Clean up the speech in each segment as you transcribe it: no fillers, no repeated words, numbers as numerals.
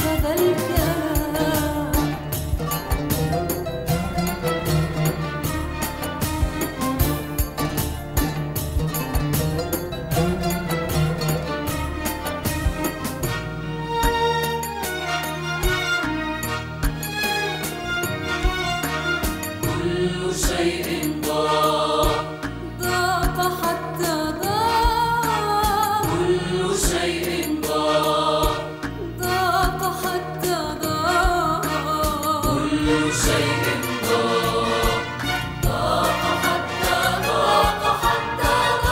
هذا الكلام. كل شيء ضاق حتى ضاق. كل شيء ضاق حتى ضاق. كل شيء ضاق حتى ضاق.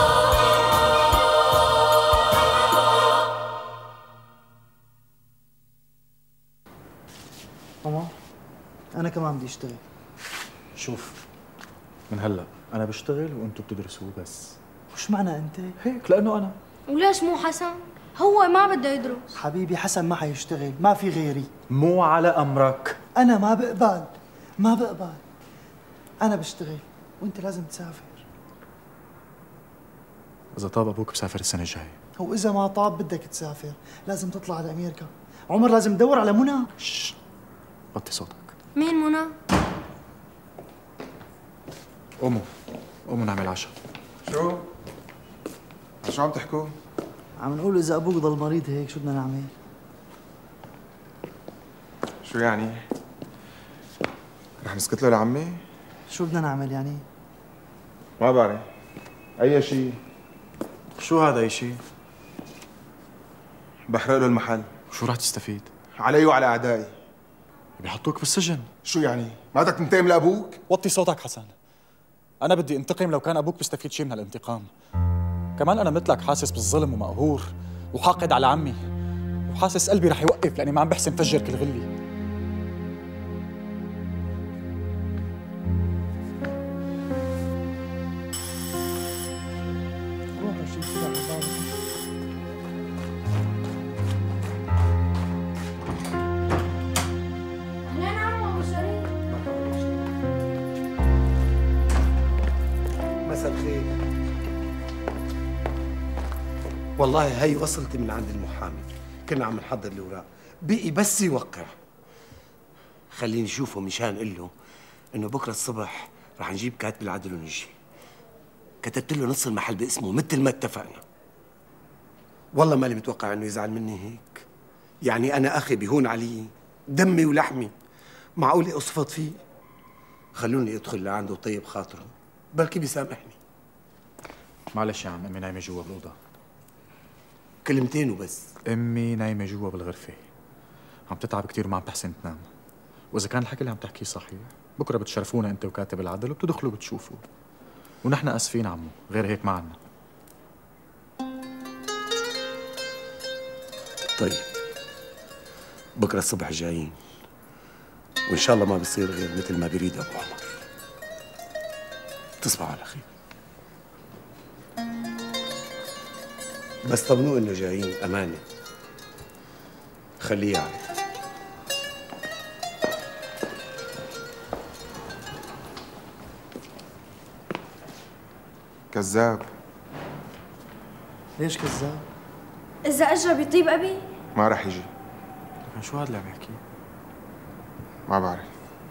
ماما أنا كمان بدي أشتغل. شوف، من هلا انا بشتغل وانتوا بتدرسوا بس. وش معنى أنت؟ هيك لانه انا. وليش مو حسن؟ هو ما بده يدرس. حبيبي حسن ما حيشتغل، ما في غيري. مو على امرك. أنا ما بقبل، ما بقبل. أنا بشتغل وأنت لازم تسافر. اذا طاب ابوك بسافر السنه الجايه. هو إذا ما طاب بدك تسافر، لازم تطلع على أمريكا. عمر لازم تدور على منى. شش، وطي صوتك. مين منى؟ قوموا قوموا نعمل عشاء. شو عم تحكوا؟ عم نقول إذا أبوك ضل مريض هيك شو بدنا نعمل؟ شو يعني؟ رح نسكت له لعمي؟ شو بدنا نعمل يعني؟ ما بعرف. أي شيء. شو هذا اي شيء؟ بحرق له المحل. شو رح تستفيد؟ علي وعلى أعدائي. بيحطوك بالسجن. شو يعني؟ ما بدك تنتقم لأبوك؟ وطي صوتك حسن. انا بدي انتقم لو كان ابوك بيستفيد شيء من الانتقام. كمان انا مثلك حاسس بالظلم ومقهور وحاقد على عمي، وحاسس قلبي رح يوقف لاني ما عم بحسن فجر كل غلي. اهلين عمو ابو شريف. مساء الخير. والله هي وصلت من عند المحامي، كنا عم نحضر الاوراق، بقي بس يوقع. خليني نشوفه مشان اقول له انه بكره الصبح رح نجيب كاتب العدل ونجي. كتبت له نص المحل باسمه مثل ما اتفقنا. والله مالي متوقع انه يزعل مني هيك. يعني انا اخي بيهون علي دمي ولحمي، معقول اصفط فيه؟ خلوني ادخل لعنده طيب خاطره، بلكي بيسامحني. معلش يا عم، امي نايمه جوا بالاوضه. كلمتين وبس. امي نايمه جوا بالغرفه، عم تتعب كثير وما عم تحسن تنام. واذا كان الحكي اللي عم تحكيه صحيح، بكره بتشرفونا انت وكاتب العدل وبتدخلوا بتشوفوا. ونحن اسفين عمو، غير هيك ما عنا. طيب بكره الصبح جايين، وان شاء الله ما بصير غير مثل ما بيريد ابو عمر. تصبحوا على خير. بس طمنوه انه جايين امانه، خليه يعرف. كذاب. ليش كذاب؟ اذا اجى بيطيب ابي؟ ما رح يجي. شو هذا اللي عم يحكي؟ ما بعرف.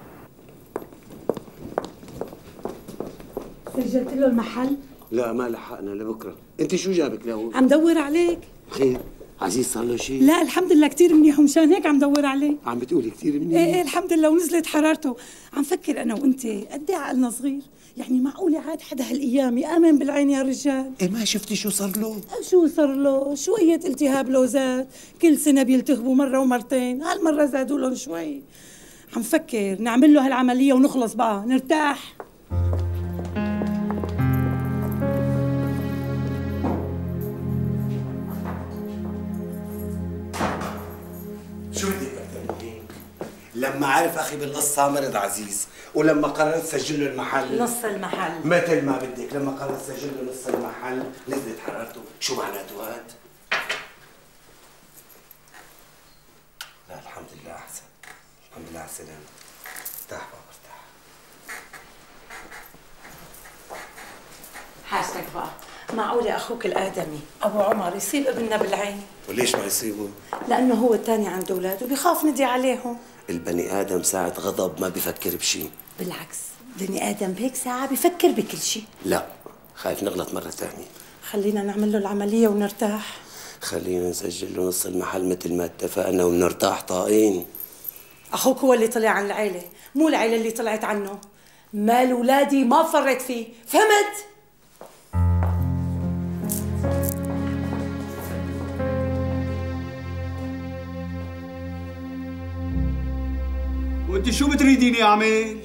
سجلت له المحل؟ لا ما لحقنا لبكره. انت شو جابك لهون؟ عم دور عليك. خير؟ عزيز صار له شيء؟ لا الحمد لله كثير منيح، ومشان هيك عم دور عليه. عم بتقولي كثير منيح؟ ايه الحمد لله، ونزلت حرارته. عم فكر انا وانت قد ايه عقلنا صغير، يعني معقوله عاد حدا هالايام يامن بالعين يا رجال؟ ايه ما شفتي شو صار له؟ شو صار له؟ شويه التهاب لوزات، كل سنه بيلتهبوا مره ومرتين، هالمره زادوا لهم شوي. عم فكر نعمل له هالعمليه ونخلص بقى نرتاح. شو بدك اكثر من هيك؟ لما عرف اخي بالقصه مرض عزيز، ولما قررت سجل له المحل نص المحل مثل ما بدك، لما قررت سجل له نص المحل نزلت حرارته. شو معناته هاد؟ لا الحمد لله احسن، الحمد لله على السلامه. ارتاح بابا ارتاح. حاجتك بقى، معقولة أخوك الآدمي أبو عمر يصيب ابننا بالعين؟ وليش ما يصيبه؟ لأنه هو الثاني عنده أولاد وبيخاف ندي عليهم. البني آدم ساعة غضب ما بيفكر بشي. بالعكس، بني آدم بهيك ساعة بيفكر بكل شيء. لا، خايف نغلط مرة ثانية. خلينا نعمل له العملية ونرتاح. خلينا نسجل له نص المحل مثل ما اتفقنا ونرتاح طاقين. أخوك هو اللي طلع عن العيلة، مو العيلة اللي طلعت عنه. مال أولادي ما فرط فيه، فهمت؟ وانت شو بتريديني اعمل؟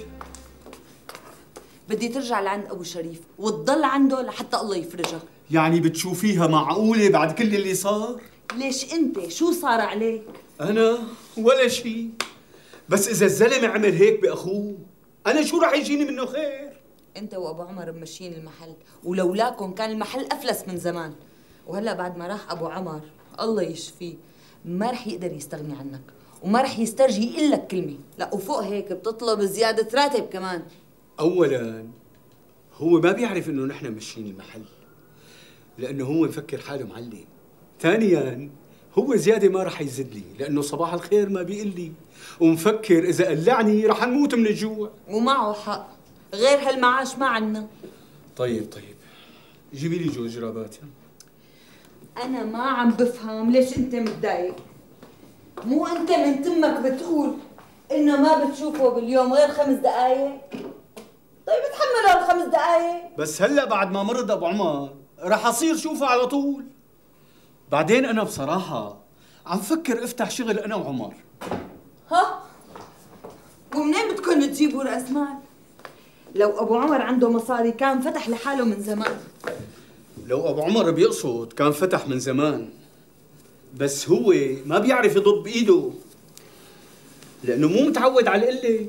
بدي ترجع لعند ابو شريف وتضل عنده لحتى الله يفرجك. يعني بتشوفيها معقولة بعد كل اللي صار؟ ليش انت شو صار عليك؟ انا ولا شيء، بس اذا الزلمة عمل هيك باخوه انا شو رح يجيني منه خير؟ انت وابو عمر ممشيين المحل، ولولاكم كان المحل افلس من زمان. وهلا بعد ما راح ابو عمر الله يشفيه ما رح يقدر يستغني عنك، وما رح يسترجي يقول لك كلمه. لا وفوق هيك بتطلب زياده راتب كمان. اولا هو ما بيعرف انه نحن ماشيين المحل، لانه هو مفكر حاله معلم. ثانيا هو زياده ما رح يزيد لي، لانه صباح الخير ما بيقول لي، ومفكر اذا قلعني رح نموت من الجوع. ومعه حق، غير هالمعاش ما عنا. طيب جيبي لي جوز جرابات. انا ما عم بفهم ليش انت متضايق. مو انت من تمك بتقول انه ما بتشوفه باليوم غير 5 دقايق؟ طيب اتحملوا ال5 دقايق. بس هلا بعد ما مرض ابو عمر رح اصير شوفه على طول. بعدين انا بصراحه عم فكر افتح شغل انا وعمر. ها؟ ومنين بدكم تجيبوا راس مال؟ لو ابو عمر عنده مصاري كان فتح لحاله من زمان. لو ابو عمر بيقصد كان فتح من زمان، بس هو ما بيعرف يضب ايده لانه مو متعود على القله.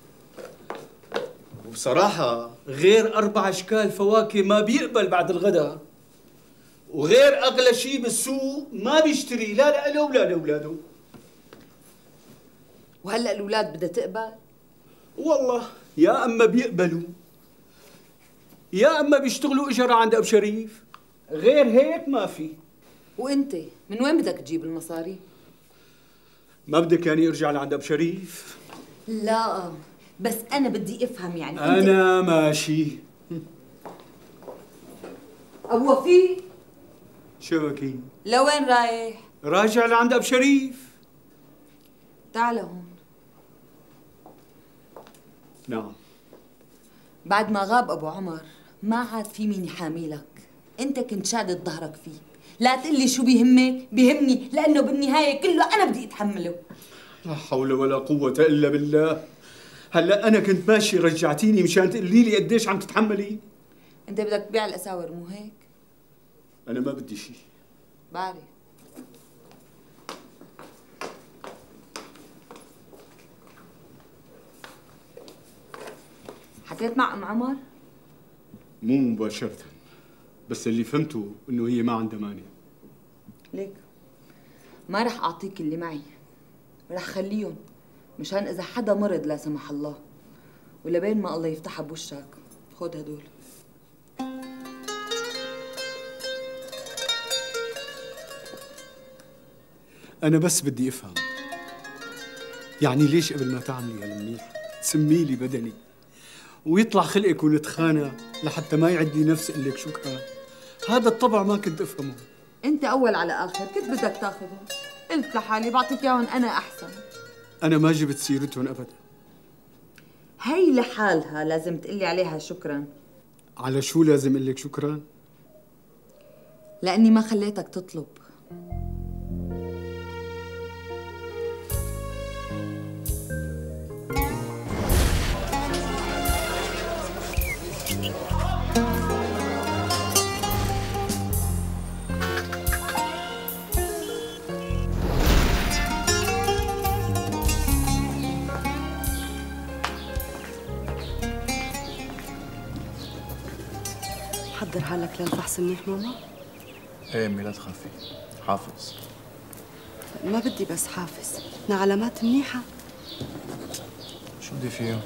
وبصراحه غير 4 اشكال فواكه ما بيقبل بعد الغداء، وغير اغلى شيء بالسوق ما بيشتري لا له ولا لاولاده. وهلا الاولاد بدها تقبل؟ والله يا اما بيقبلوا يا اما بيشتغلوا اجره عند ابو شريف، غير هيك ما في. وانت من وين بدك تجيب المصاري؟ ما بدك يعني ارجع لعند ابو شريف؟ لا بس انا بدي افهم يعني انا ماشي. ابو وفي شبكي لوين رايح؟ راجع لعند ابو شريف. تعال هون. نعم. بعد ما غاب ابو عمر ما عاد في مين يحاميلك، انت كنت شادد ظهرك فيه. لا تقلي شو بيهمك، بيهمني، لانه بالنهايه كله انا بدي اتحمله. لا حول ولا قوة الا بالله. هلا انا كنت ماشي رجعتيني مشان تقولي لي قديش عم تتحملي؟ انت بدك تبيع الاساور مو هيك؟ انا ما بدي شيء. بعرف. حكيت مع ام عمر؟ مو مباشرة، بس اللي فهمته انه هي ما عندها مانع. ليك ما رح اعطيك اللي معي، رح خليهم مشان اذا حدا مرض لا سمح الله، ولبين ما الله يفتحها بوشك خد هدول. انا بس بدي افهم، يعني ليش قبل ما تعملي هالمنيح تسمي لي بدني ويطلع خلقك ونتخانق لحتى ما يعد لي نفس لك شكرا؟ هذا الطبع ما كنت افهمه. انت اول على اخر كنت بدك تاخذهم، قلت لحالي بعطيك اياهم انا احسن. انا ما جبت سيرتهم ابدا. هي لحالها لازم تقلي عليها شكرا. على شو لازم اقول لك شكرا؟ لاني ما خليتك تطلب. حضر حالك للفحص منيح ماما؟ ايه امي لا تخافي، حافظ. ما بدي بس حافظ، بدنا علامات منيحة. شو بدي فيه؟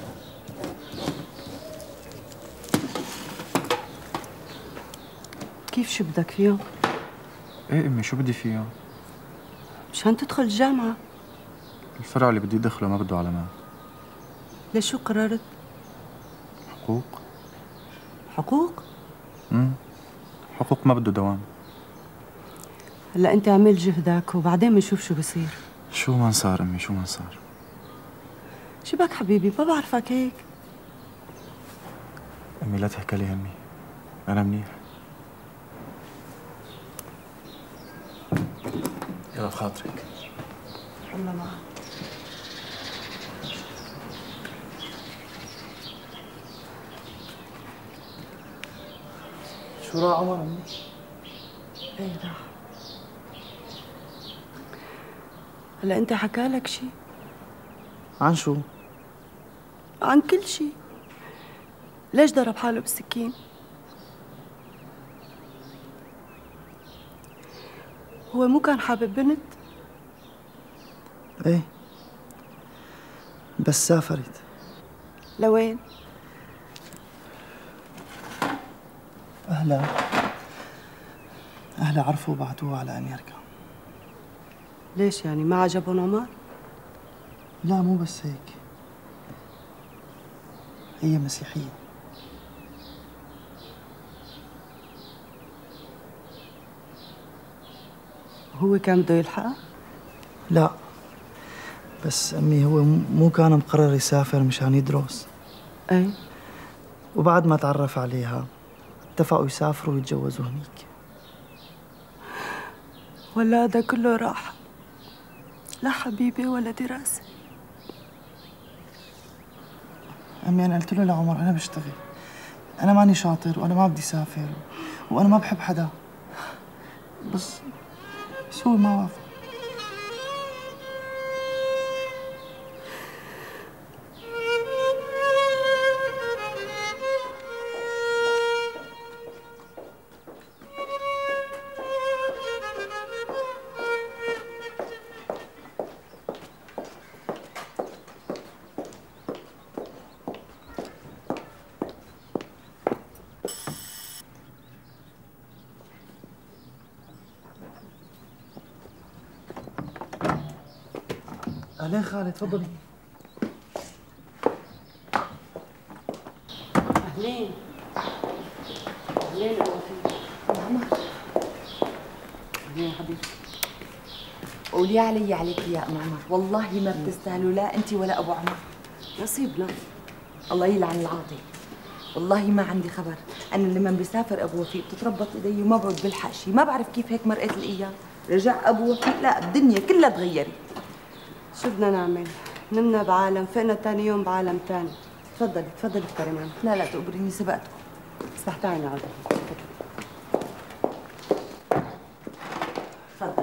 كيف شو بدك فيهم؟ ايه امي شو بدي فيه؟ مشان تدخل الجامعة. الفرع اللي بدي ادخله ما بده علامات. ليش شو قررت؟ حقوق. حقوق؟ حقوق ما بده دوام. هلا انت اعمل جهدك وبعدين بنشوف شو بصير. شو ما صار امي، شو ما صار. شو بك حبيبي؟ ما بعرفك هيك. امي لا تحكي لي همي، انا منيح. يلا بخاطرك. الله معك. شو راح عمر امي؟ ايه راح. هلا انت حكالك شي؟ عن شو؟ عن كل شي. ليش ضرب حاله بالسكين؟ هو مو كان حابب بنت؟ ايه بس سافرت. لوين؟ أهلها عرفوا وبعتوها على أمريكا. ليش يعني ما عجبهم عمر؟ لا مو بس هيك، هي مسيحية. هو كان بده يلحقها؟ لا بس أمي هو مو كان مقرر يسافر مشان يدرس. ايه. وبعد ما تعرف عليها اتفقوا يسافروا ويتجوزوا هنيك. ولا هذا كله راح لا حبيبي ولا دراسة. أمي أنا قلت له لعمر أنا بشتغل، أنا ماني شاطر وأنا ما بدي سافر وأنا ما بحب حدا، بس هو ما وافق. أهلين خالد، تفضلي. أهلين. أهلين عمر. أهلين حبيبي. قولي علي عليك يا أم عمر، والله ما بتستاهلوا لا أنت ولا أبو عمر. نصيبنا. الله يلعن العاطي. والله ما عندي خبر، أنا لما بيسافر أبو وفيق بتتربط إيدي وما بعد بلحق شيء، ما بعرف كيف هيك مرقت الأيام. رجع أبو وفيق لا الدنيا كلها تغيرت. شو بدنا نعمل؟ نمنا بعالم، فقنا تاني يوم بعالم تاني. تفضلي تفضلي افطري معنا. لا لا تقبريني سبقتكم. صح تعالي نقعد. تفضل.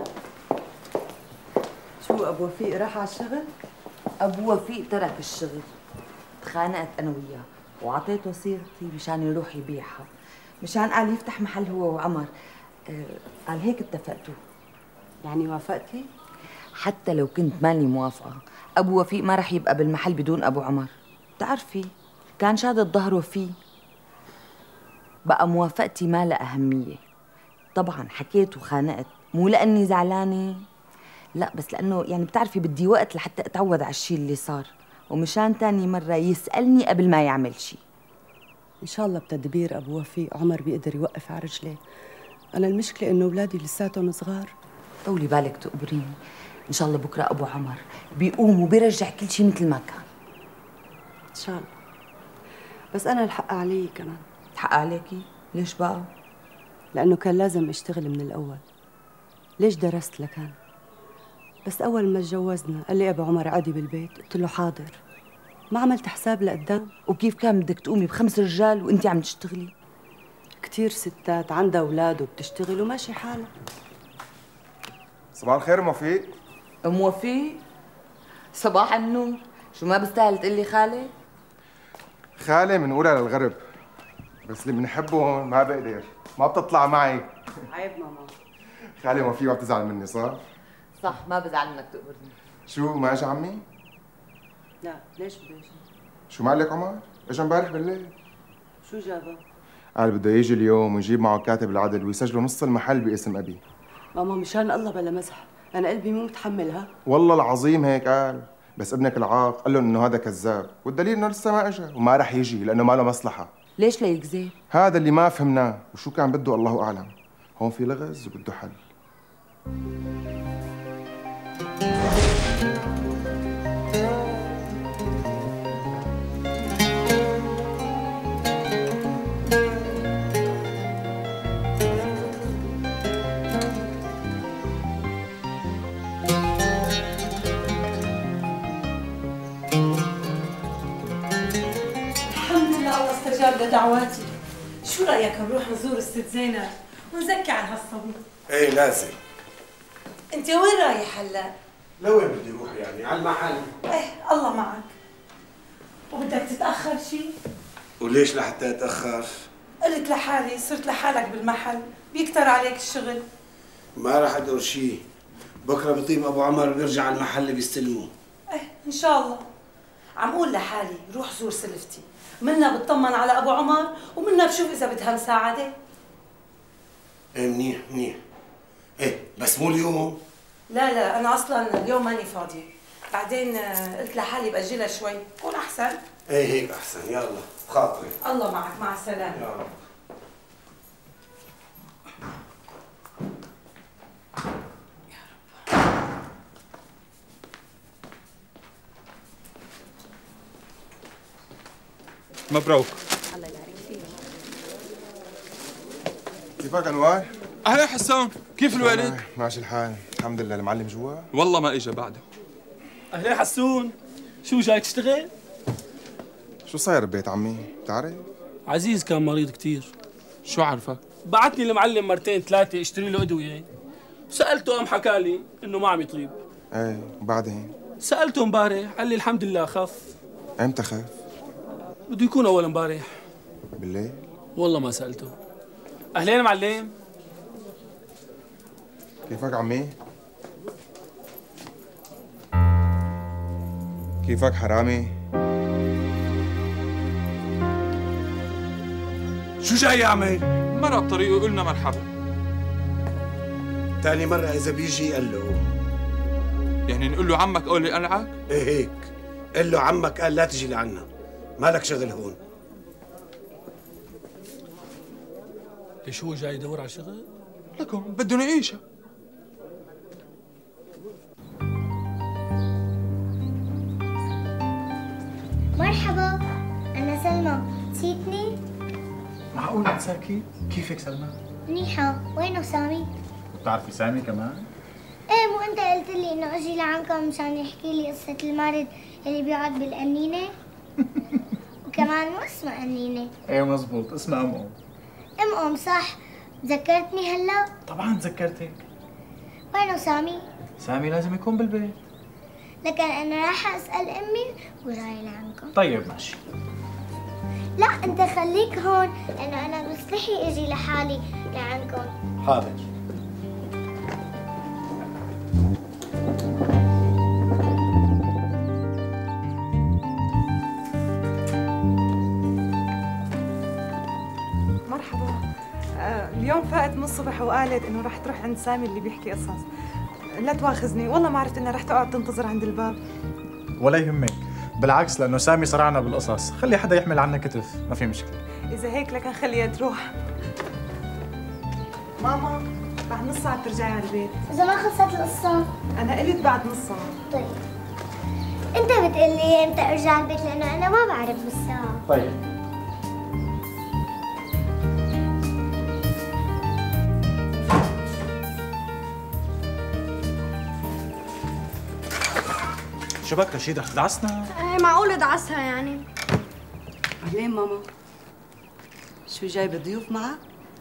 شو ابو وفيق راح على الشغل؟ أبو وفيق ترك الشغل، تخانقت أنا وياه وعطيته سيرتي مشان يروح يبيعها، مشان قال يفتح محل هو وعمر. قال هيك اتفقتوا. يعني وافقتي؟ حتى لو كنت ماني موافقة، أبو وفيق ما رح يبقى بالمحل بدون أبو عمر. بتعرفي كان شادد ظهره فيه. بقى موافقتي ما لها أهمية. طبعا حكيت وخانقت، مو لأني زعلانة، لا بس لأنه يعني بتعرفي بدي وقت لحتى أتعود على الشيء اللي صار، ومشان تاني مرة يسألني قبل ما يعمل شيء. إن شاء الله بتدبير أبو وفيق عمر بيقدر يوقف على رجليه. أنا المشكلة إنه أولادي لساتهم صغار. طولي بالك تقبريني. إن شاء الله بكرة أبو عمر بيقوم وبيرجع كل شيء مثل ما كان. إن شاء الله. بس أنا الحق علي كمان. الحق عليكي؟ ليش بقى؟ لأنه كان لازم أشتغل من الأول. ليش درست لكان؟ بس أول ما تجوزنا قال لي أبو عمر عادي بالبيت، قلت له حاضر. ما عملت حساب لقدام. وكيف كان بدك تقومي ب5 رجال وأنت عم تشتغلي؟ كتير ستات عندها أولاد وبتشتغل وماشي حالها. صباح الخير ام وفيق. ام وفيق؟ صباح النور. شو ما بستاهل تقلي خالي؟ خالي منقولها للغرب، بس اللي بنحبه ما بقدر، ما بتطلع معي. عيب ماما. خالي ام وفيق ما بتزعل مني صح؟ صح ما بزعل منك تقبرني. شو ما اجى عمي؟ لا ليش بده يجي؟ شو ما قال لك عمر؟ اجى امبارح بالليل. شو جابه؟ قال بده يجي اليوم ويجيب معه كاتب العدل ويسجلوا نص المحل باسم ابي. ماما مشان الله بلا مزح، أنا قلبي مو متحملها. والله العظيم هيك قال، بس ابنك العاق قال له انه هذا كذاب، والدليل انه لسه ما اجى وما رح يجي لانه ما له مصلحه. ليش ليكذب؟ هذا اللي ما فهمناه، وشو كان بده الله اعلم. هون في لغز وبده حل. استجاب لدعواتي. شو رأيك نروح نزور الست زينب ونزكي عن هالصبي؟ ايه لازم. انت وين رايح هلا؟ لوين بدي اروح يعني؟ على المحل. ايه الله معك. وبدك تتأخر شيء؟ وليش لحتى اتأخر؟ قلت لحالي صرت لحالك بالمحل، بيكتر عليك الشغل. ما راح ادور شيء، بكره بطيب ابو عمر بيرجع على المحل بيستلموه. ايه ان شاء الله. عم قول لحالي روح زور سلفتي، منا بتطمن على ابو عمر ومنا بشوف اذا بدها مساعده. ايه منيح منيح. ايه بس مو اليوم. لا انا اصلا اليوم ماني فاضيه، بعدين قلت لحالي باجلها شوي بكون احسن. ايه هيك احسن. يلا خاطري. الله معك، مع السلامه. يا رب. مبروك. الله يبارك فيك. كيفك انوار؟ اهلا حسان، كيف الوالد؟ ماشي الحال، الحمد لله. المعلم جوا؟ والله ما اجى بعده. اهلا حسون، شو جاي تشتغل؟ شو صاير ببيت عمي؟ بتعرف؟ عزيز كان مريض كثير. شو عرفك؟ بعتني المعلم مرتين ثلاثة اشتري له ادوية. سألته قام حكى لي انه ما عم يطيب. ايه وبعدين؟ سألته امبارح قال لي الحمد لله خف. امتى خف؟ بده يكون اول امبارح. بالليل؟ والله ما سألته. اهلين معلم. كيفك عمي؟ كيفك حرامي؟ شو جاي يعمل؟ مرق بطريقه قلنا مرحبا. تاني مرة إذا بيجي قال له. يعني نقول له عمك قال لي قلعك؟ إيه هيك. قال له عمك قال لا تجي لعنا، مالك شغل هون. ليش هو جاي يدور على شغل؟ لكم بده نعيشها. مرحبا، أنا سلمى، نسيتني؟ معقول انساكي؟ كيفك سلمى؟ منيحة، وينه سامي؟ بتعرفي سامي كمان؟ ايه مو انت قلت لي انه اجي لعندكم مشان يحكي لي قصة المارد اللي بيقعد بالقنينة؟ وكمان مو اسمها قنينة. ايه مزبوط، اسمها ام ام صح، تذكرتني هلا؟ طبعا تذكرتك. وينه سامي؟ سامي لازم يكون بالبيت. لكن انا رايحة اسأل امي وجاي لعندكم. طيب ماشي. لا انت خليك هون، لانه انا مستحي اجي لحالي لعندكم. حاضر. مرحبا. اليوم فاقت من الصبح وقالت انه رح تروح عند سامي اللي بيحكي قصص. لا تواخذني، والله ما عرفت انها رح تقعد تنتظر عند الباب. ولا يهمك، بالعكس لانه سامي صرعنا بالقصص، خلي حدا يحمل عنا كتف، ما في مشكله. اذا هيك لكن خليها تروح. ماما بعد نص ساعه بترجعي على البيت. اذا ما خلصت القصة؟ انا قلت بعد نص ساعه. طيب انت بتقلي امتى ارجع على البيت لانه انا ما بعرف بالساعة. طيب شو بك رشيد، رح تدعسنا؟ معقول ادعسها يعني؟ أهلين ماما. شو جايبة ضيوف معك؟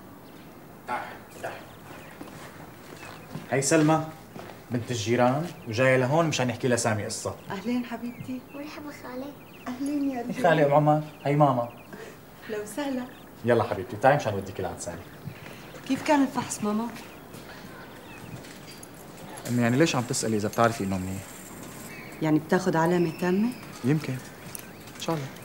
هي سلمى بنت الجيران وجايه لهون مشان يحكي لها سامي قصه. أهلين حبيبتي. مرحبا خالي. أهلين يا هي خالي ام عمر، هي ماما. لو سهلة. يلا حبيبتي تعي مشان اوديك لعند سامي. كيف كان الفحص ماما؟ امي يعني ليش عم تسالي اذا بتعرفي انه منيح؟ يعني بتاخذ علامة تامة؟ يمكن ان شاء الله.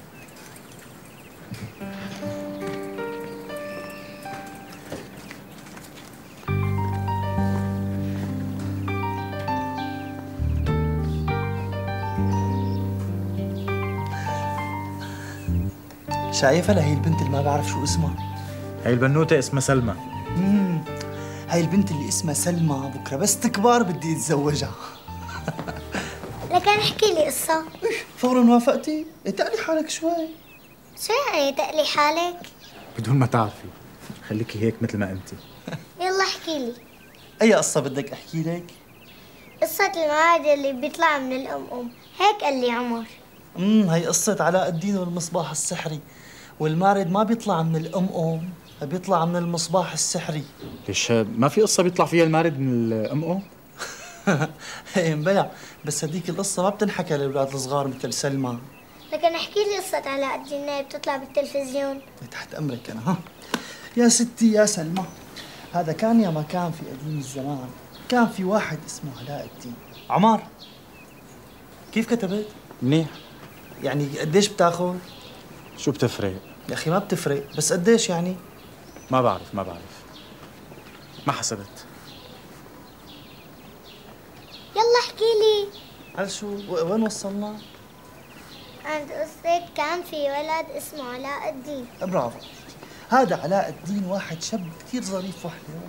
شايفها لهي البنت اللي ما بعرف شو اسمها؟ هي البنوتة اسمها سلمى. هاي البنت اللي اسمها سلمى بكره بس تكبر بدي اتزوجها. لكن احكي لي قصة. فورا وافقتي؟ اتقلي حالك شوي. شو يعني تقلي حالك؟ بدون ما تعرفي، خليكي هيك مثل ما انت. يلا احكي لي. اي قصة بدك احكي لك؟ قصة المعاد اللي بيطلع من الأم هيك قال لي عمر. هي قصة علاء الدين والمصباح السحري، والمارد ما بيطلع من الأم بيطلع من المصباح السحري. ليش ما في قصة بيطلع فيها المارد من الأم؟ هي مبلع، بس هديك القصة ما بتنحكى للأولاد الصغار مثل سلمى. لكن احكي لي قصة علاء الدين اللي بتطلع بالتلفزيون. تحت أمرك أنا. يا ستي يا سلمى، هذا كان يا ما كان في قديم الزمان، كان في واحد اسمه علاء الدين. عمار، كيف كتبت؟ منيح. يعني قديش بتاخذ؟ شو بتفرق؟ يا أخي ما بتفرق، بس قديش يعني؟ ما بعرف ما حسبت. يلا احكي لي. على شو؟ وين وصلنا؟ عند قصة كان في ولد اسمه علاء الدين. برافو. هذا علاء الدين واحد شاب كثير ظريف وحلو.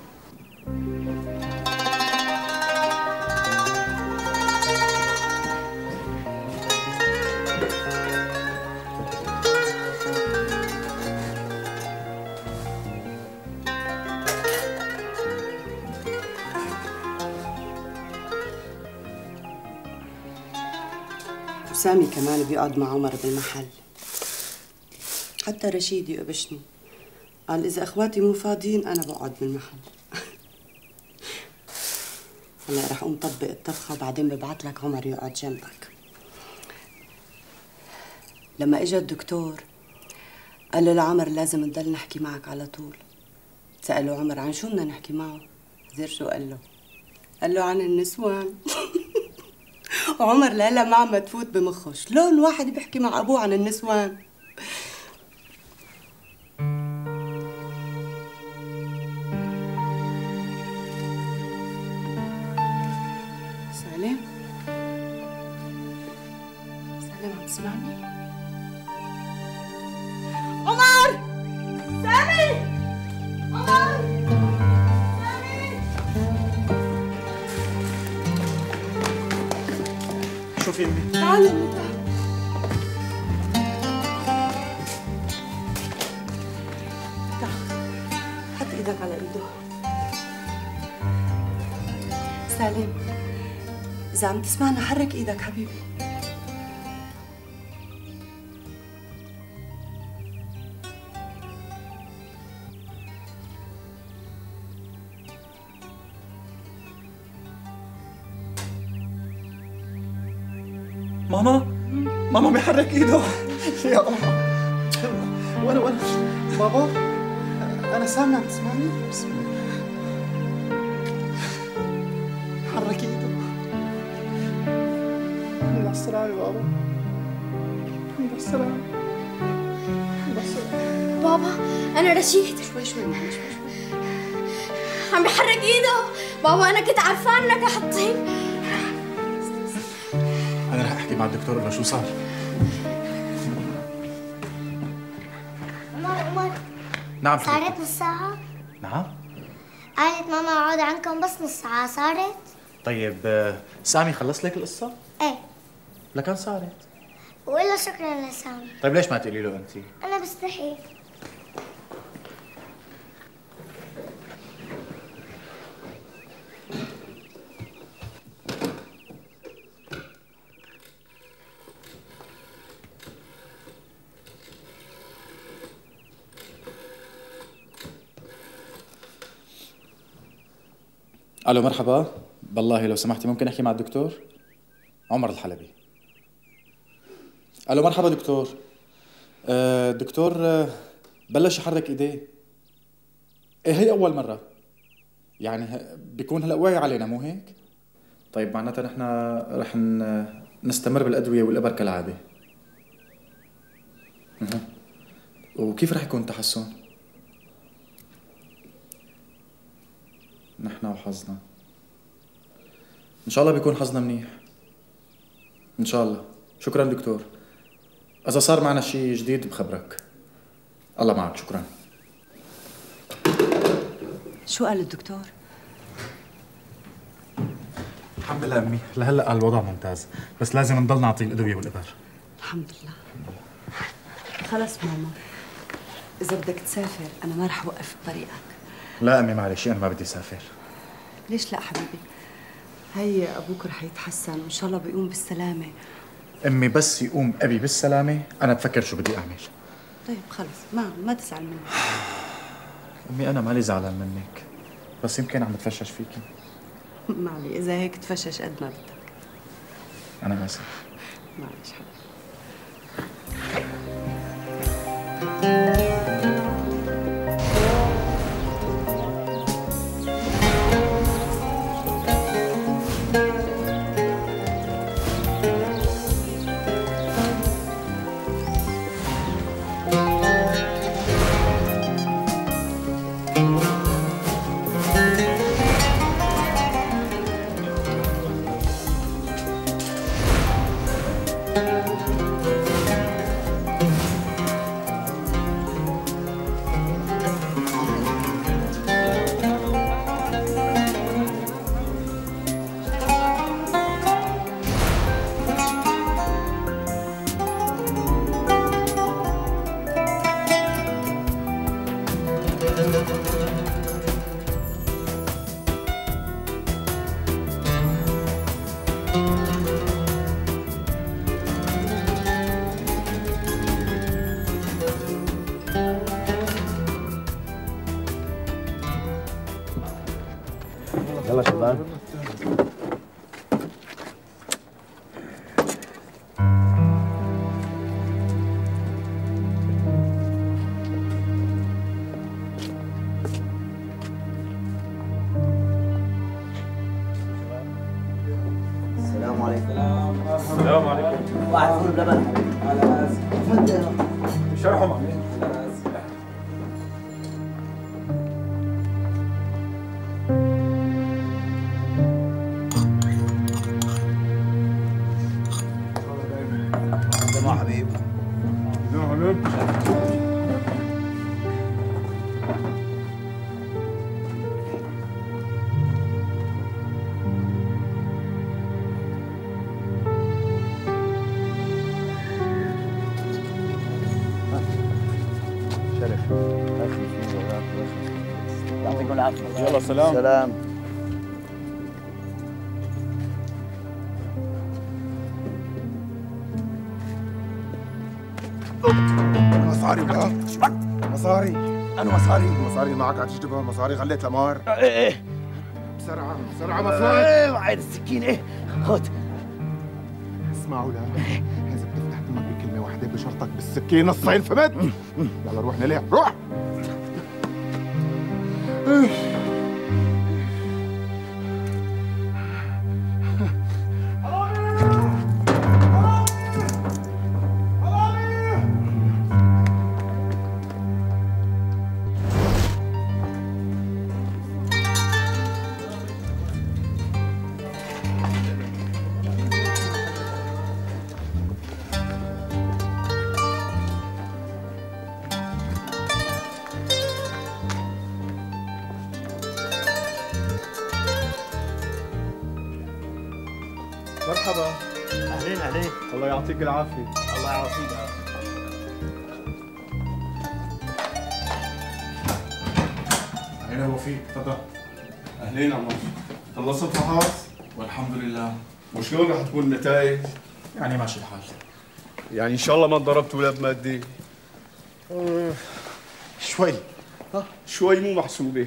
وسامي كمان بيقعد مع عمر بالمحل. حتى رشيد يقبشني، قال إذا أخواتي مو فاضيين أنا بقعد بالمحل. هلا رح أقوم طبق الطبخة وبعدين ببعت لك عمر يقعد جنبك. لما إجا الدكتور قال له لعمر لازم نضل نحكي معك على طول. سأله عمر عن شو بدنا نحكي معه؟ زير شو قال له؟ قال له عن النسوان. وعمر لا ما عم تفوت بمخه، شلون واحد بيحكي مع ابوه عن النسوان؟ سالم عم تسمعني؟ عمر سامي عمر شوفي امي. تعال امي تعال. حط ايدك على ايده. سالم إذا عم تسمعنا حرك ايدك حبيبي. ماما بيحرك ايده. يا وانا بابا انا سامع، عم تسمعني؟ بسم الله. حرك ايده. الحمد على السلامة بابا. الحمد على السلامة. الحمد على السلامة. بابا أنا رشيد. شوي ماما شوي. عم بيحرك إيده. بابا أنا كنت عارفان إنك رح تطيب. أنا رح أحكي مع الدكتور إنه شو صار. عمر نعم صارت نص ساعة؟ نعم. قالت ماما اقعد عنكم بس نص ساعة. صارت؟ طيب سامي خلص لك القصة؟ ايه. لكن صارت. وإلا شكرا لسامي. طيب ليش ما تقولي له أنت؟ أنا بستحي. الو مرحبا، بالله لو سمحتي ممكن احكي مع الدكتور؟ عمر الحلبي. الو مرحبا دكتور. دكتور بلش يحرك ايديه. ايه هي اول مرة، يعني بيكون هلا واعي علينا مو هيك؟ طيب معناتها نحن رح نستمر بالادوية والابر كالعادة. وكيف رح يكون التحسن؟ نحن وحظنا. إن شاء الله بيكون حظنا منيح. إن شاء الله. شكراً دكتور. إذا صار معنا شيء جديد بخبرك. الله معك. شكرا. شو قال الدكتور؟ الحمد لله امي، لهلا الوضع ممتاز، بس لازم نضل نعطيه الادويه والابر. الحمد لله. خلص ماما، اذا بدك تسافر انا ما رح اوقف بطريقك. لا امي معلش، انا ما بدي اسافر. ليش لا حبيبي؟ هي ابوك رح يتحسن وان شاء الله بيقوم بالسلامه. امي بس يقوم ابي بالسلامه انا بفكر شو بدي اعمل. طيب خلص ما تزعل مني. امي انا مالي زعلان منك، بس يمكن عم بتفشش فيكي. معلي اذا هيك تفشش قد ما بدك. انا اسف. معلش حبيبي. يلا شباب. السلام عليكم. السلام عليكم. واحد فول بلبن حبيبي. على اسف. شرحهم عمين. سلام حبيبي. شرف. يعطيكم العافية. يلا سلام. سلام. مصاري بقى. مصاري. أنا مصاري. المصاري معك عم تجلبها؟ مصاري غليت الأمار. إيه. بسرعة بسرعة مصاري. إيه وعيد السكين. إيه خذ. اسمعوا لا، إذا بتفتح تمك بكلمة واحدة بشرطك بالسكين نصين، فهمت؟ يلا روح نلعب، روح. مرحبا. أهلين أهلين. الله يعطيك العافية. الله يعافيك. أهلا وفيك، تفضل. أهلين عمر. خلصت الفحص؟ والحمد لله. وشلون رح تكون النتائج؟ يعني ماشي الحال. يعني إن شاء الله ما انضربت ولا بمادة؟ شوي. شوي مو محسوبة.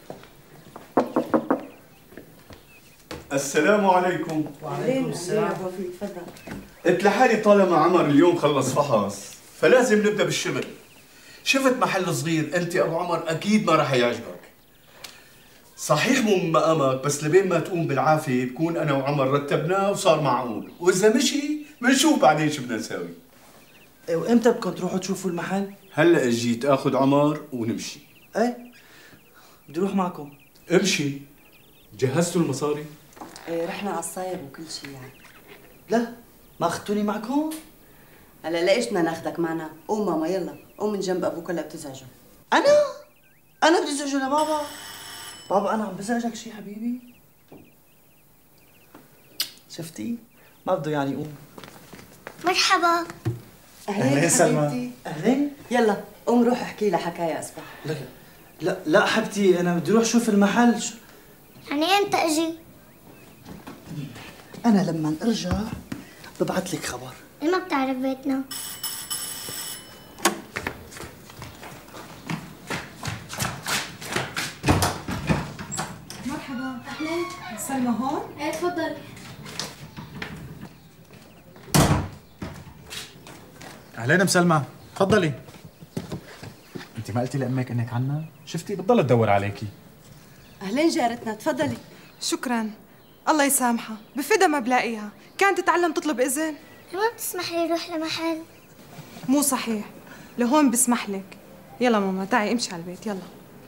السلام عليكم. وعليكم السلام. ابو وفيق تفضل. قلت لحالي طالما عمر اليوم خلص فحص فلازم نبدا بالشغل. شفت محل صغير انت ابو عمر اكيد ما راح يعجبك. صحيح مو من مقامك بس لبين ما تقوم بالعافيه بكون انا وعمر رتبناه وصار معقول، واذا مشي بنشوف بعدين شو بدنا نساوي. وامتى بدكم تروحوا تشوفوا المحل؟ هلا جيت اخذ عمر ونمشي. ايه بدي اروح معكم. امشي. جهزتوا المصاري؟ ايه رحنا على الصايغ وكل شيء يعني. لا ما اخذتوني معكم؟ هلا ليش بدنا ناخذك معنا؟ قوم ماما يلا، قوم من جنب ابوك هلا بتزعجه. انا بدي ازعجه لبابا؟ بابا انا عم بزعجك شي حبيبي؟ شفتي؟ ما بده يعني يقوم. مرحبا. أهلين سلمى. أهلين. يلا قوم روح احكي لها حكايه اصبح. لا حبيبتي انا بدي اروح شوف المحل. يعني امتى اجي؟ انا لما ارجع ببعث لك خبر. ما بتعرف بيتنا. مرحبا. اهلين. سلمى هون؟ ايه تفضلي. اهلين ام سلمى، تفضلي. انت ما قلتي لامك انك عنا؟ شفتي بتضل تدور عليكي. اهلين جارتنا، تفضلي. شكرا. الله يسامحها، بفدا ما بلاقيها، كانت تتعلم تطلب اذن. ما بتسمح لي اروح لمحل. مو صحيح، لهون بسمح لك. يلا ماما تعي امشي على البيت يلا.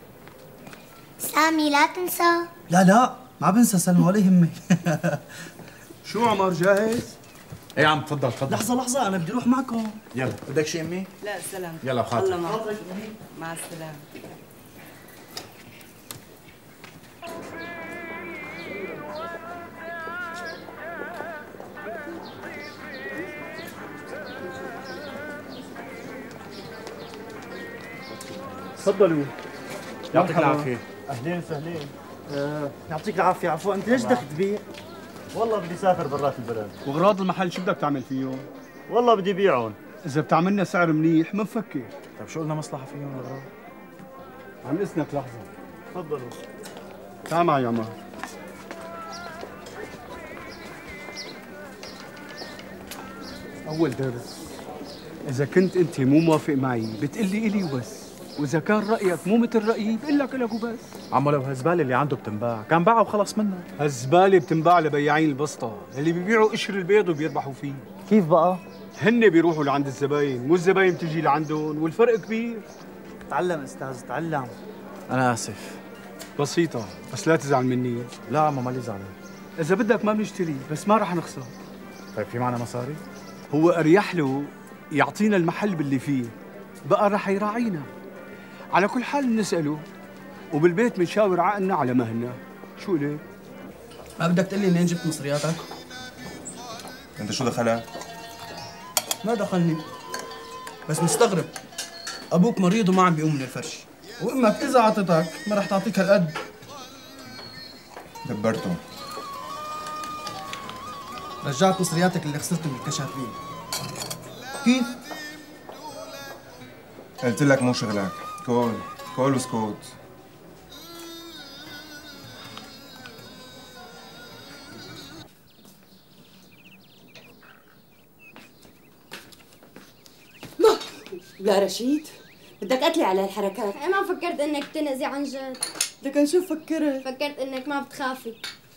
سامي لا تنسى. لا ما بنسى سلمى ولا يهمك. شو عمر جاهز؟ ايه عم تفضل. لحظة انا بدي اروح معكم. يلا بدك شيء امي؟ لا سلام. يلا خاطر. الله معك. مع السلامة. تفضلوا. يعطيك العافية. اهلين وسهلين. يعطيك العافية. عفوا انت ليش بدك تبيع؟ والله بدي اسافر برات البلد. واغراض المحل شو بدك تعمل فيهم؟ والله بدي بيعهم. اذا بتعملنا سعر منيح بنفكر. طيب شو قلنا مصلحة فيهم الاغراض؟ عن اذنك لحظة. تفضلوا. تعال معي يا عمر. أول درس، إذا كنت أنت مو موافق معي بتقلي إلي وبس، وإذا كان رأيك مو مثل رأيي بقول لك إلك وبس. عمو لو هالزبالة اللي عنده بتنباع، كان باعها وخلص منها. هالزبالة بتنباع لبياعين البسطة، اللي بيبيعوا قشر البيض وبيربحوا فيه. كيف بقى؟ هن بيروحوا لعند الزباين، مو الزباين بتجي لعندهم، والفرق كبير. تعلم استاذ تعلم. أنا آسف. بسيطة، بس لا تزعل مني. لا عمو مالي زعلان. إذا بدك ما بنشتري، بس ما رح نخسر. طيب في معنا مصاري؟ هو أريح له يعطينا المحل باللي فيه، بقى رح يراعينا. على كل حال بنسأله، وبالبيت بنشاور عقلنا على مهلنا. شو ليه؟ ما بدك تقول لي منين جبت مصرياتك؟ انت شو دخلك؟ ما دخلني، بس مستغرب. ابوك مريض وما عم بيقوم من الفرش، وامك اذا عطتك ما رح تعطيك هالقد. دبرته. رجعت مصرياتك اللي خسرتهم الكشافين. كيف؟ قلت لك مو شغلك. كول وسكوت. لا رشيد، بدك قتلي على هالحركات. ما فكرت انك تنقزي عن جد. لكن شو فكرت؟ فكرت انك ما بتخافي.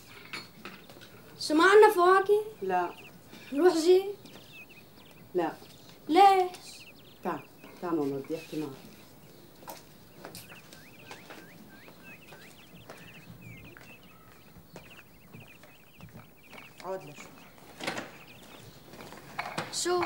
شو ما عنا فواكه؟ لا. نروح جي؟ لا. ليش؟ تعال ماما بدي احكي معك. عود لشو. شو؟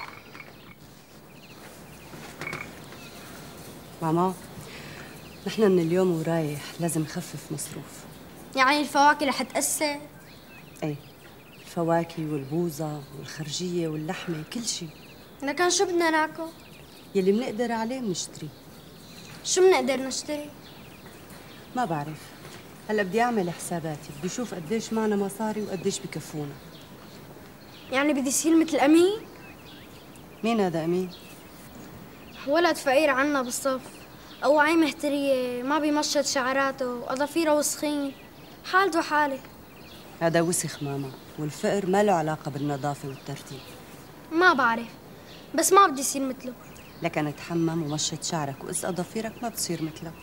ماما، نحن من اليوم ورايح لازم نخفف مصروف. يعني الفواكه رح تأثر؟ ايه، الفواكه والبوظة والخرجية واللحمة كل شيء. لكن شو بدنا ناكل؟ يلي بنقدر عليه بنشتري. شو بنقدر نشتري؟ ما بعرف، هلا بدي اعمل حساباتي، بدي اشوف قديش معنا مصاري وقديش بكفونا. يعني بدي يصير مثل أمين؟ مين هذا أمين؟ ولد فقير عنا بالصف، أوعي مهترية، ما بيمشط شعراته وأظافيره وسخين، حالته حالي. هذا وسخ ماما، والفقر ما له علاقة بالنظافة والترتيب. ما بعرف، بس ما بدي يصير مثله. لكن اتحمم ومشط شعرك وقص أظافيرك ما بتصير مثله.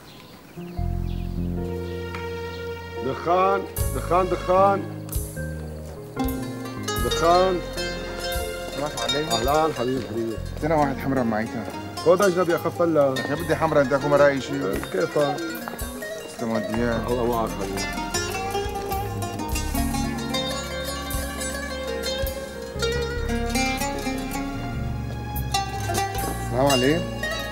دخان دخان دخان دخان. السلام عليكم. اهلا حبيبي. انا واحد حمرا معي كان. خذ اجنبي اخف هلا. يا بدي حمرا، انت اكو مراي شيء. كيفك؟ تسلم وديان. الله معك حبيبي. السلام عليكم.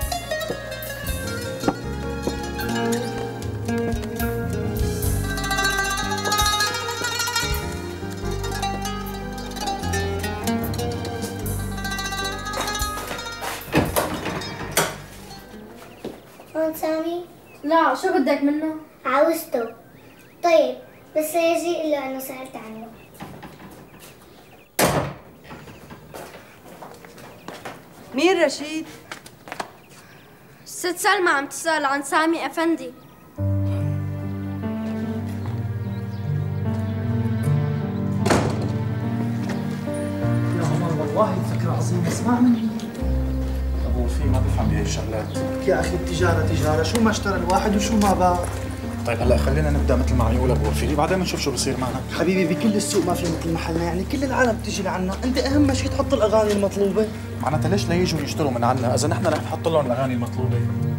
هون سامي؟ لا، شو بدك منه؟ عاوزته. طيب بس يجي قل له انه سألت عنه. مين رشيد؟ ست سلمى عم تسأل عن سامي أفندي. يا عمر والله الفكرة عظيمة، اسمع مني. ابو وفي ما بفهم بهي الشغلات. يا اخي التجارة تجارة، شو ما اشترى الواحد وشو ما باع. طيب هلا خلينا نبدا مثل ما عم يقول ابو وفي، بعدين بنشوف شو بصير معنا. حبيبي بكل السوق ما في مثل محلنا، يعني كل العالم بتجي لعنا، انت اهم شيء تحط الاغاني المطلوبة. معناتها ليش لا يجوا يشتروا من عنا اذا نحن رح نحط لهم الاغاني المطلوبة؟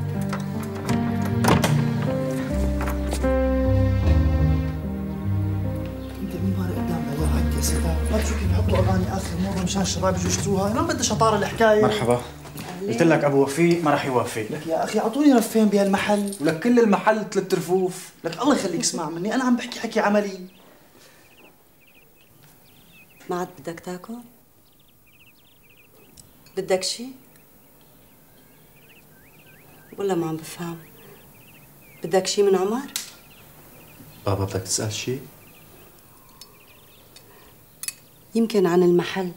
انت مين مالك قدام والله عندي اسئله، ما بتشوف كيف بيحطوا اغاني اخر موضه مشان الشباب يجوا يشتروها، انا ما بدي شطاره الحكايه. مرحبا. قلت لك ابو وفي ما رح يوافق. لك يا اخي اعطوني رفين بهالمحل. ولك كل المحل 3 رفوف. لك الله يخليك اسمع مني، انا عم بحكي حكي عملي. ما عاد بدك تاكل؟ بدك شي؟ ولا ما عم بفهم؟ بدك شي من عمر؟ بابا بدك تسأل شي؟ يمكن عن المحل.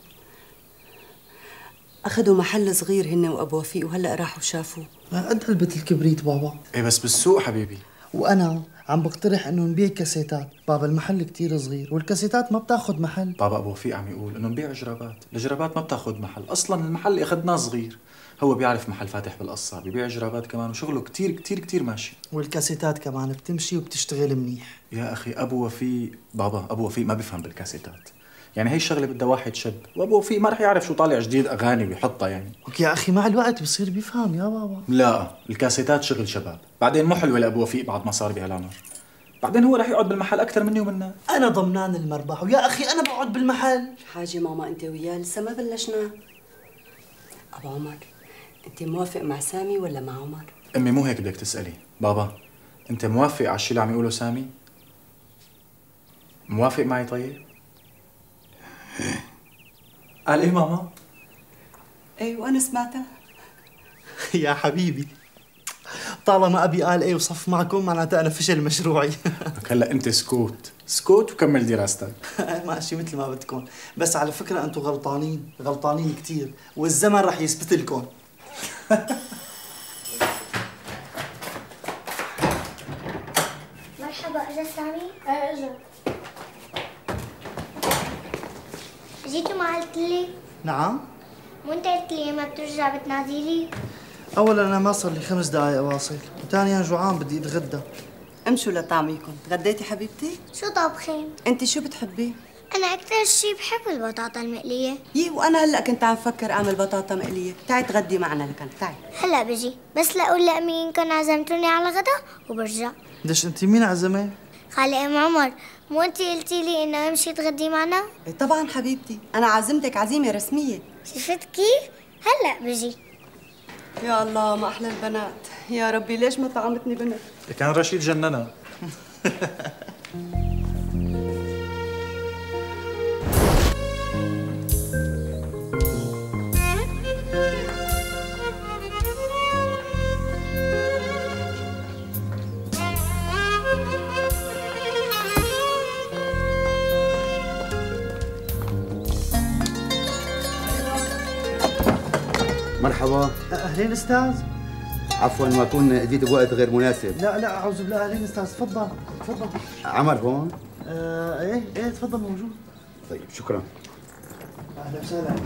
أخذوا محل صغير هن وأبو وفيق وهلأ راحوا شافوه. قد علبة الكبريت بابا. ايه بس بالسوق حبيبي. وانا عم بقترح انه نبيع كاسيتات، بابا المحل كتير صغير والكاسيتات ما بتاخذ محل. بابا ابو وفيق عم يقول انه نبيع جرابات، الجرابات ما بتاخذ محل، اصلا المحل اللي اخذناه صغير. هو بيعرف محل فاتح بالقصة، ببيع جرابات كمان وشغله كتير كتير كتير ماشي. والكاسيتات كمان بتمشي وبتشتغل منيح. يا اخي ابو وفيق، بابا ابو وفيق ما بيفهم بالكاسيتات. يعني هي الشغله بدها واحد شب، وابو وفيق ما رح يعرف شو طالع جديد اغاني ويحطها يعني. يا اخي مع الوقت بصير بيفهم يا بابا. لا، الكاسيتات شغل شباب، بعدين مو حلوه لابو وفيق بعد ما صار بهالعمر. بعدين هو رح يقعد بالمحل اكثر مني ومنا. انا ضمنان المربح، ويا اخي انا بقعد بالمحل. حاجة ماما انت وياه لسه ما بلشنا. ابو عمر، انت موافق مع سامي ولا مع عمر؟ امي مو هيك بدك تسالي، بابا انت موافق على الشيء اللي عم يقوله سامي؟ موافق معي طيب؟ قال ايه ماما؟ ايه وانا سمعتها. يا حبيبي طالما ابي قال ايه وصف معكم معناتها انا فشل مشروعي. هلا انت سكوت سكوت وكمل دراستك. ماشي مثل ما بدكم، بس على فكره انتم غلطانين، غلطانين كثير، والزمن رح يثبت لكم. مرحبا، اجا سامي؟ ايه اجا. جيتوا ما قلت لي؟ نعم؟ مو انت قلت لي ما بترجع بتناديلي؟ اولا انا ما صار لي 5 دقائق واصل، وثانيا جوعان بدي اتغدى. امشوا لطعميكم. تغديتي حبيبتي؟ شو طابخين؟ انت شو بتحبي؟ انا اكثر شيء بحب البطاطا المقليه. يي وانا هلا كنت عم فكر اعمل بطاطا مقليه. تعي تغدي معنا لكن تعي. هلا بجي، بس لاقول لامي انكم عزمتوني على غدا وبرجع. ليش انت مين عزمه؟ خالي ام عمر، مو انت قلتي لي انه امشي تغدي معنا؟ إيه طبعا حبيبتي، انا عازمتك عزيمه رسميه. شفت كيف؟ هلا بجي. يا الله ما احلى البنات، يا ربي ليش ما طعمتني بنت؟ كان رشيد جننا. مرحبا. اهلين استاذ. عفوا ما كون جيت بوقت غير مناسب. لا اعوذ بالله. اهلين استاذ، تفضل تفضل. عمر هون؟ ايه تفضل موجود. طيب شكرا. اهلا وسهلا.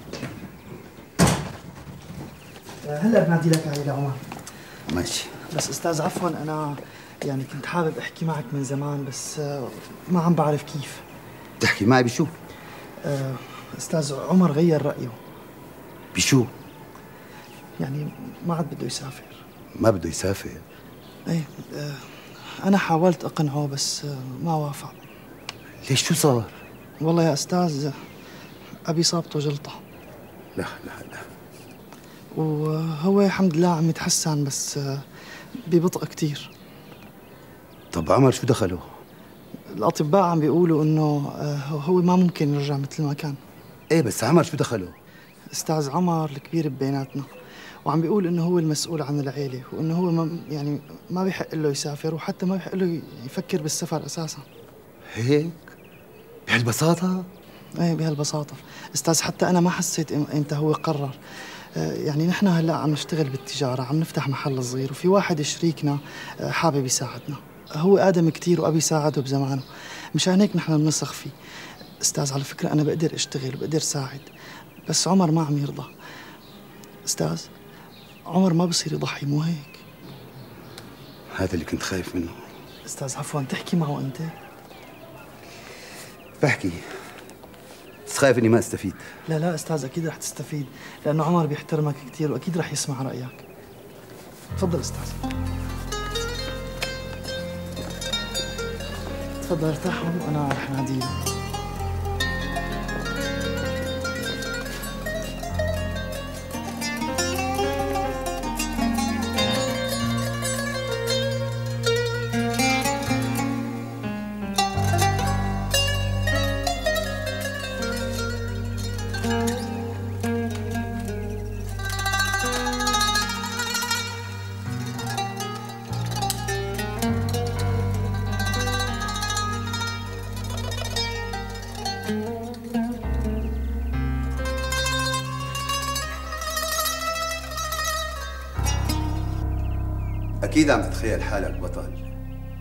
هلا بنادي لك علي عمر. ماشي. بس استاذ عفوا انا يعني كنت حابب احكي معك من زمان، بس ما عم بعرف كيف. تحكي معي بشو؟ استاذ عمر غير رايه. بشو؟ يعني ما عاد بده يسافر. ما بده يسافر؟ ايه انا حاولت اقنعه بس ما وافق. ليش شو صار؟ والله يا استاذ ابي صابته جلطه. لا لا لا. وهو الحمد لله عم يتحسن بس ببطء كتير. طب عمر شو دخله؟ الأطباء عم بيقولوا إنه هو ما ممكن يرجع مثل ما كان. إيه بس عمر شو دخله؟ أستاذ عمر الكبير ببيناتنا، وعم بيقول إنه هو المسؤول عن العيلة، وإنه هو ما بيحق له يسافر، وحتى ما بيحق له يفكر بالسفر أساساً. هيك؟ بهالبساطة؟ إيه بهالبساطة. أستاذ حتى أنا ما حسيت إمتى هو قرر. يعني نحن هلا عم نشتغل بالتجارة، عم نفتح محل صغير، وفي واحد شريكنا حابب يساعدنا. هو آدم كتير وأبي ساعده بزمانه، مشان هيك نحن بنثق فيه. أستاذ على فكرة أنا بقدر أشتغل وبقدر ساعد، بس عمر ما عم يرضى. أستاذ عمر ما بصير يضحي، مو هيك؟ هذا اللي كنت خايف منه. أستاذ عفواً تحكي معه أنت؟ بحكي بس خايف إني ما أستفيد. لا أستاذ أكيد رح تستفيد، لأنه عمر بيحترمك كتير وأكيد رح يسمع رأيك. تفضل أستاذ. تفضل ارتاحوا وأنا رح ناديه. أكيد عم تتخيل حالك بطل،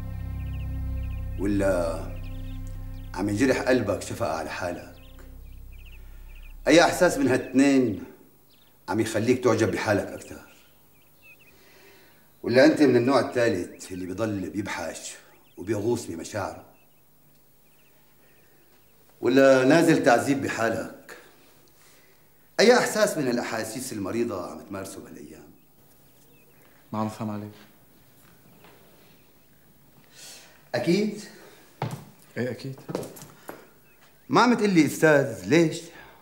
ولا عم ينجرح قلبك شفقة على حالك؟ أي إحساس من هالتنين عم يخليك تعجب بحالك أكثر؟ ولا أنت من النوع الثالث اللي بيضل بيبحش وبيغوص بمشاعره؟ ولا نازل تعذيب بحالك؟ أي إحساس من الأحاسيس المريضة عم تمارسه بهالأيام؟ ما عم افهم عليك. أكيد؟ ايه أكيد. ما عم تقول لي أستاذ ليش؟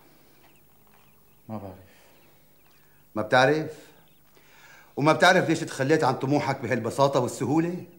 ما بعرف. ما بتعرف؟ وما بتعرف ليش تخليت عن طموحك بهالبساطة والسهولة؟